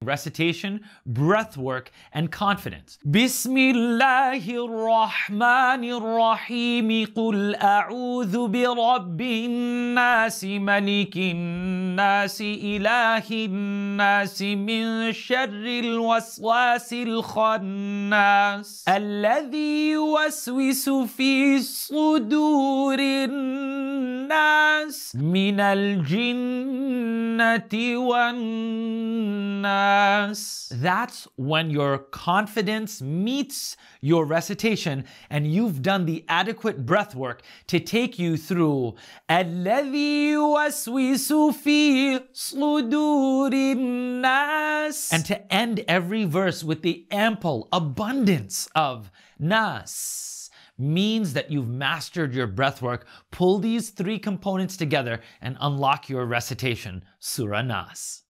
Recitation, breath work, and confidence. Bismillahir Rahmanir Rahim. Qul a'udhu bi Rabbin Nas, Malikin Nas, Ilahin Nas, min sharril waswasil khannas, alladhi yuwaswisu fi sudurin nas, minal jinnati wan nas. That's when your confidence meets your recitation and you've done the adequate breath work to take you through الَّذِي يُوَسْوِسُ فِي صُدُورِ النَّاسِ, and to end every verse with the ample abundance of Naas. Means that you've mastered your breath work. Pull these three components together and unlock your recitation, Surah Naas.